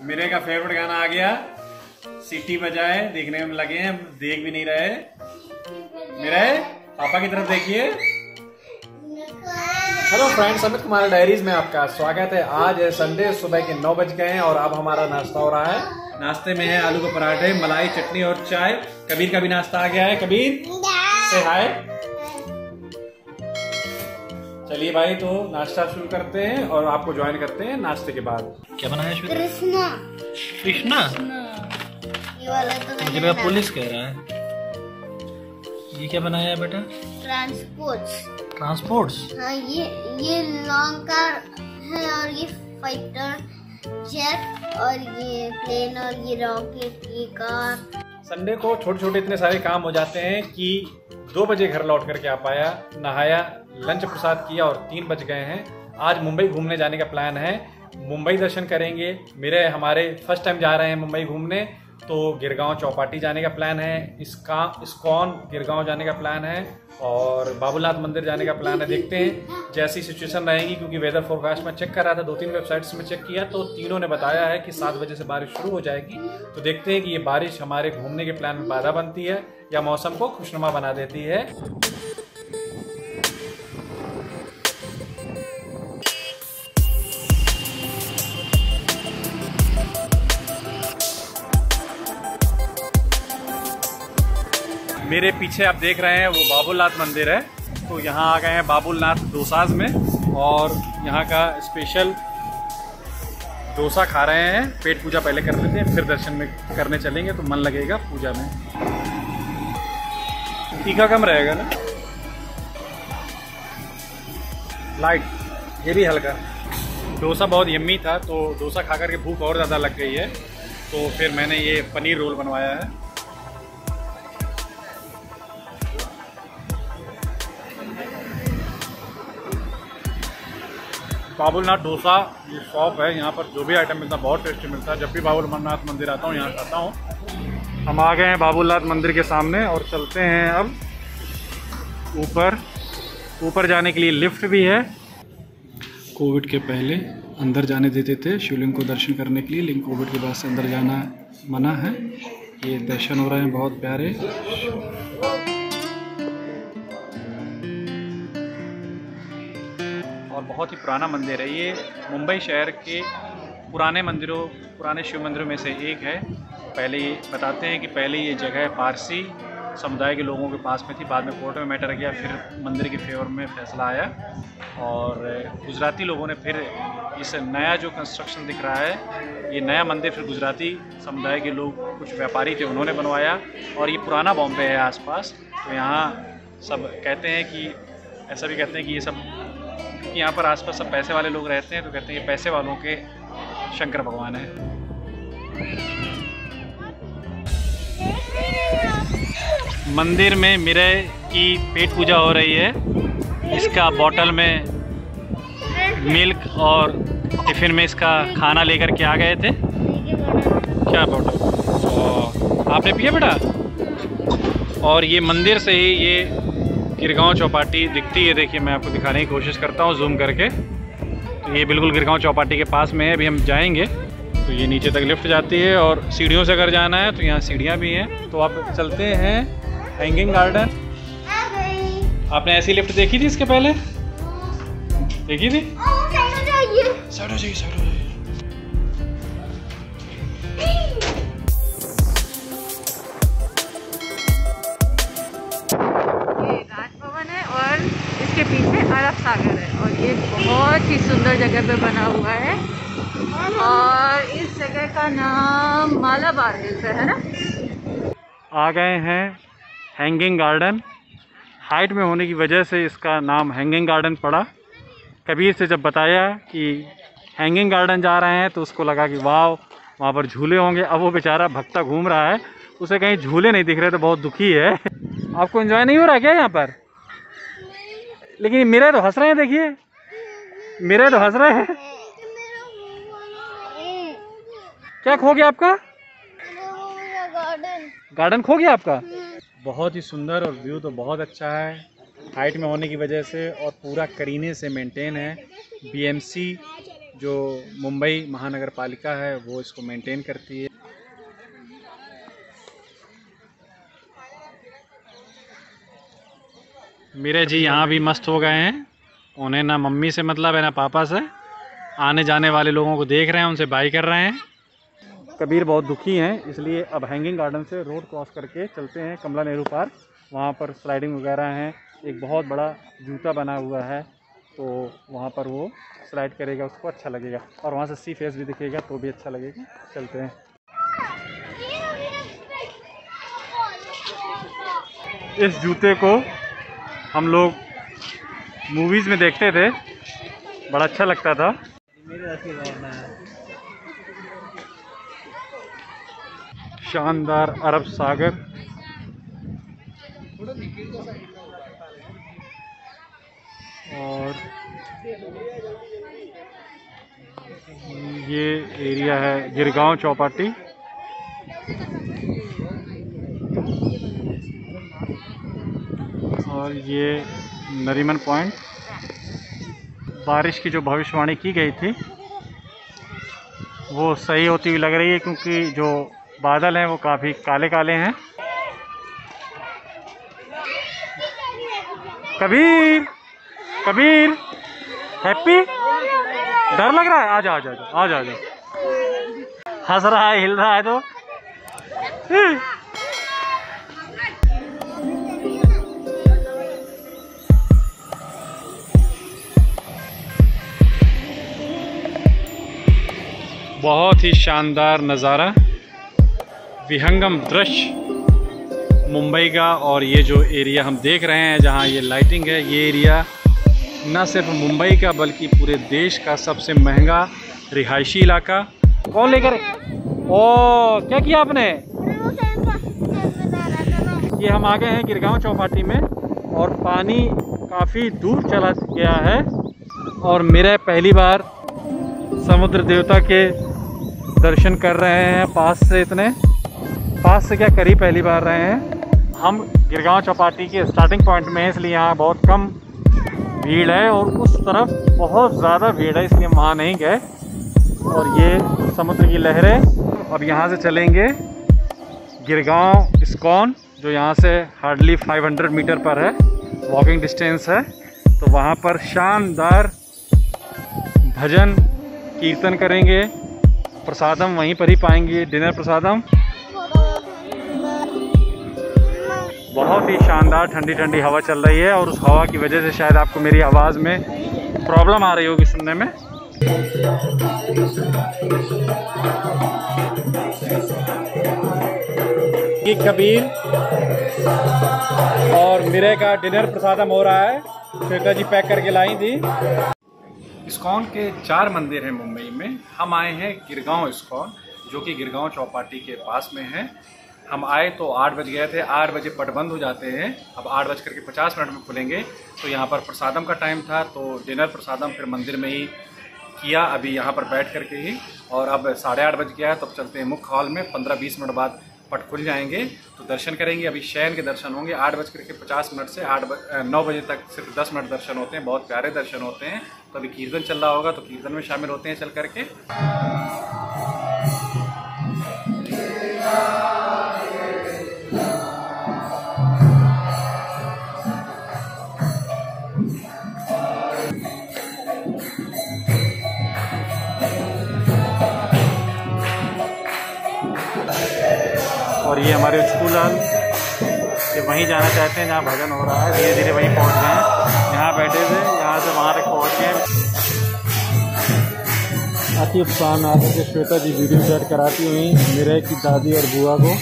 मेरे का फेवरेट गाना आ गया, सीटी बजाए, देखने में लगे हैं, देख भी नहीं रहे। मेरे पापा की तरफ देखिए। Hello friends, Amit Kumar diaries में आपका स्वागत है। आज है संडे, सुबह के 9 बज गए हैं और अब हमारा नाश्ता हो रहा है। नाश्ते में है आलू के पराठे, मलाई चटनी और चाय। कबीर का भी नाश्ता आ गया है। कबीर से हाय। चलिए भाई, तो नाश्ता शुरू करते हैं और आपको ज्वाइन करते हैं नाश्ते के बाद। क्या बनाया श्वेता? कृष्णा। कृष्णा? ये वाला तो मुझे लगा पुलिस कह रहा है। ये क्या बनाया है बेटा? ट्रांसपोर्ट्स। हाँ, ये लॉन्ग कार है और ये फाइटर जेट और ये प्लेन और ये रॉकेट, ये कार। संडे को छोटे छोटे इतने सारे काम हो जाते हैं कि 2 बजे घर लौट करके आ पाया, नहाया, लंच प्रसाद किया और 3 बज गए हैं। आज मुंबई घूमने जाने का प्लान है। मुंबई दर्शन करेंगे। हमारे फर्स्ट टाइम जा रहे हैं मुंबई घूमने, तो गिरगांव चौपाटी जाने का प्लान है, इस्कॉन गिरगांव जाने का प्लान है और बाबूनाथ मंदिर जाने का प्लान है। देखते हैं जैसी सिचुएशन रहेगी, क्योंकि वेदर फोरकास्ट में चेक कर रहा था, 2-3 वेबसाइट्स में चेक किया तो तीनों ने बताया है कि 7 बजे से बारिश शुरू हो जाएगी। तो देखते हैं कि ये बारिश हमारे घूमने के प्लान में बाधा बनती है या मौसम को खुशनुमा बना देती है। मेरे पीछे आप देख रहे हैं वो बाबूनाथ मंदिर है। तो यहाँ आ गए हैं बाबूनाथ डोसाज में और यहाँ का स्पेशल डोसा खा रहे हैं। पेट पूजा पहले कर लेते हैं, फिर दर्शन में करने चलेंगे तो मन लगेगा पूजा में। तीखा कम रहेगा ना, लाइट, ये भी हल्का। डोसा बहुत यम्मी था, तो डोसा खा करके भूख और ज़्यादा लग गई है, तो फिर मैंने ये पनीर रोल बनवाया है। बाबूनाथ डोसा ये शॉप है, यहाँ पर जो भी आइटम मिलता है बहुत टेस्टी मिलता है। जब भी बाबूनाथ मंदिर आता हूँ यहाँ खाता हूँ। हम आ गए हैं बाबूनाथ मंदिर के सामने और चलते हैं अब ऊपर। ऊपर जाने के लिए लिफ्ट भी है। कोविड के पहले अंदर जाने देते थे शिवलिंग को दर्शन करने के लिए, लेकिन कोविड के बाद से अंदर जाना मना है। ये दर्शन हो रहे हैं बहुत प्यारे। और बहुत ही पुराना मंदिर है ये। मुंबई शहर के पुराने शिव मंदिरों में से एक है। पहले ये बताते हैं कि पहले ये जगह पारसी समुदाय के लोगों के पास में थी, बाद में कोर्ट में मैटर गया, फिर मंदिर के फेवर में फैसला आया और गुजराती लोगों ने फिर इस नया जो कंस्ट्रक्शन दिख रहा है, ये नया मंदिर फिर गुजराती समुदाय के लोग, कुछ व्यापारी थे, उन्होंने बनवाया। और ये पुराना बॉम्बे है आसपास, तो यहाँ सब कहते हैं कि, ऐसा भी कहते हैं कि ये सब यहाँ पर आसपास सब पैसे वाले लोग रहते हैं, तो कहते हैं ये पैसे वालों के शंकर भगवान है। मंदिर में मिरर की पेट पूजा हो रही है। इसका बॉटल में मिल्क और टिफिन में इसका खाना लेकर के आ गए थे। क्या बॉटल आपने पिया बेटा? और ये मंदिर से ही ये गिरगांव चौपाटी दिखती है। देखिए मैं आपको दिखाने की कोशिश करता हूँ जूम करके। तो ये बिल्कुल गिरगांव चौपाटी के पास में है। अभी हम जाएंगे तो ये नीचे तक लिफ्ट जाती है और सीढ़ियों से अगर जाना है तो यहाँ सीढ़ियाँ भी हैं। तो आप चलते हैं हैंगिंग गार्डन। आपने ऐसी लिफ्ट देखी थी इसके पहले? देखी थी? साइड हो जाइए, साइड हो जाइए। इसके पीछे अरब सागर है और ये बहुत ही सुंदर जगह पे बना हुआ है और इस जगह का नाम मालाबार हिल्स है ना। आ गए हैं हैंगिंग गार्डन। हाइट में होने की वजह से इसका नाम हैंगिंग गार्डन पड़ा। कबीर से जब बताया कि हैंगिंग गार्डन जा रहे हैं तो उसको लगा कि वाह, वहाँ पर झूले होंगे। अब वो बेचारा भक्ता घूम रहा है, उसे कहीं झूले नहीं दिख रहे, तो बहुत दुखी है। आपको एंजॉय नहीं हो रहा क्या यहाँ पर? लेकिन मेरे तो हंस रहे हैं, देखिए मेरे तो हंस रहे हैं। क्या खो गया आपका? गार्डन खो गया आपका? बहुत ही सुंदर और व्यू तो बहुत अच्छा है। हाइट में होने की वजह से और पूरा करीने से मेंटेन है। बीएमसी जो मुंबई महानगर पालिका है वो इसको मेंटेन करती है। मेरे जी यहाँ भी मस्त हो गए हैं। उन्हें ना मम्मी से मतलब है ना पापा से। आने जाने वाले लोगों को देख रहे हैं, उनसे बाय कर रहे हैं। कबीर बहुत दुखी हैं, इसलिए अब हैंगिंग गार्डन से रोड क्रॉस करके चलते हैं कमला नेहरू पार्क। वहाँ पर स्लाइडिंग वगैरह हैं, एक बहुत बड़ा जूता बना हुआ है, तो वहाँ पर वो स्लाइड करेगा, उसको अच्छा लगेगा। और वहाँ से सी फेस भी दिखेगा तो भी अच्छा लगेगा। चलते हैं। इस जूते को हम लोग मूवीज़ में देखते थे, बड़ा अच्छा लगता था। शानदार अरब सागर, और ये एरिया है गिरगांव चौपाटी। और ये नरीमन पॉइंट। बारिश की जो भविष्यवाणी की गई थी वो सही होती हुई लग रही है, क्योंकि जो बादल हैं वो काफ़ी काले काले हैं। कबीर, कबीर, हैप्पी, डर लग रहा है? आजा आजा आजा आजा। हंस रहा है, हिल रहा है तो बहुत ही शानदार नज़ारा, विहंगम दृश्य मुंबई का। और ये जो एरिया हम देख रहे हैं जहाँ ये लाइटिंग है, ये एरिया न सिर्फ मुंबई का बल्कि पूरे देश का सबसे महंगा रिहायशी इलाका। कौन लेकर? ओ क्या किया आपने? ये हम आ गए हैं गिरगांव चौपाटी में और पानी काफ़ी दूर चला गया है। और मेरा पहली बार समुद्र देवता के दर्शन कर रहे हैं पास से। इतने पास से क्या, करीब पहली बार रहे हैं। हम गिरगांव चौपाटी के स्टार्टिंग पॉइंट में हैं, इसलिए यहाँ बहुत कम भीड़ है और उस तरफ बहुत ज़्यादा भीड़ है, इसलिए वहाँ नहीं गए। और ये समुद्र की लहरें। अब यहाँ से चलेंगे गिरगांव इस्कॉन, जो यहाँ से हार्डली 500 मीटर पर है, वॉकिंग डिस्टेंस है। तो वहाँ पर शानदार भजन कीर्तन करेंगे, प्रसादम वहीं पर ही पाएंगे, डिनर प्रसादम। बहुत ही शानदार ठंडी ठंडी हवा चल रही है और उस हवा की वजह से शायद आपको मेरी आवाज़ में प्रॉब्लम आ रही होगी सुनने में। ये कबीर और मिरे का डिनर प्रसादम हो रहा है, श्वेता जी पैक करके लाई थी। इस्कॉन के 4 मंदिर हैं मुंबई में। हम आए हैं गिरगांव इस्कॉन, जो कि गिरगांव चौपाटी के पास में है। हम आए तो 8 बज गए थे, 8 बजे पट बंद हो जाते हैं। अब 8:50 में खुलेंगे। तो यहाँ पर प्रसादम का टाइम था, तो डिनर प्रसादम फिर मंदिर में ही किया, अभी यहाँ पर बैठ करके ही। और अब 8:30 बज गया है, तब चलते हैं मुख्य हॉल में। 15-20 मिनट बाद पट खुल जाएंगे तो दर्शन करेंगे। अभी शयन के दर्शन होंगे 8:50 से 9 बजे तक सिर्फ 10 मिनट दर्शन होते हैं, बहुत प्यारे दर्शन होते हैं। तो अभी कीर्तन चल रहा होगा तो कीर्तन में शामिल होते हैं चल करके। और ये हमारे स्कूल हाल, ये वहीं जाना चाहते हैं जहाँ भजन हो रहा है। धीरे धीरे वहीं पहुँच गए हैं, यहाँ बैठे थे, यहाँ से वहाँ तक पहुँच गए। अति उत्साह आते थे श्वेता जी वीडियो सेट कराती हुई मेरे की दादी और बुआ को।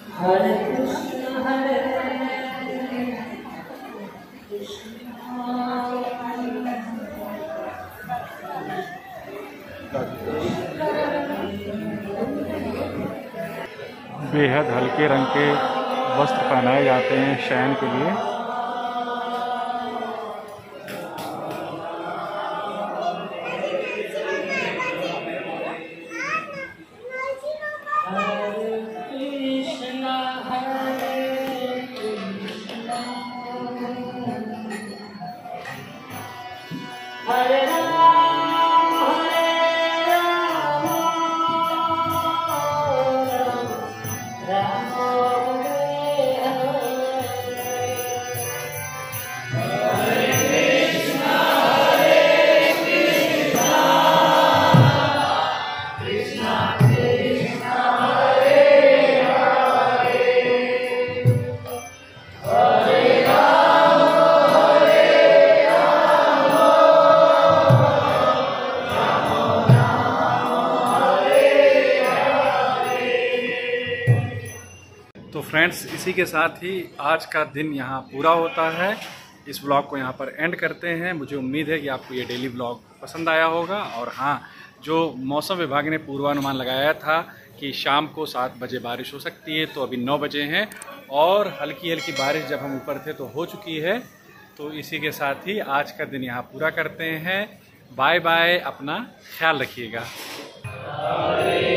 बेहद हल्के रंग के वस्त्र पहनाए जाते हैं शयन के लिए। फ्रेंड्स, इसी के साथ ही आज का दिन यहाँ पूरा होता है। इस ब्लॉग को यहाँ पर एंड करते हैं। मुझे उम्मीद है कि आपको ये डेली ब्लॉग पसंद आया होगा। और हाँ, जो मौसम विभाग ने पूर्वानुमान लगाया था कि शाम को 7 बजे बारिश हो सकती है, तो अभी 9 बजे हैं और हल्की हल्की बारिश जब हम ऊपर थे तो हो चुकी है। तो इसी के साथ ही आज का दिन यहाँ पूरा करते हैं। बाय बाय, अपना ख्याल रखिएगा।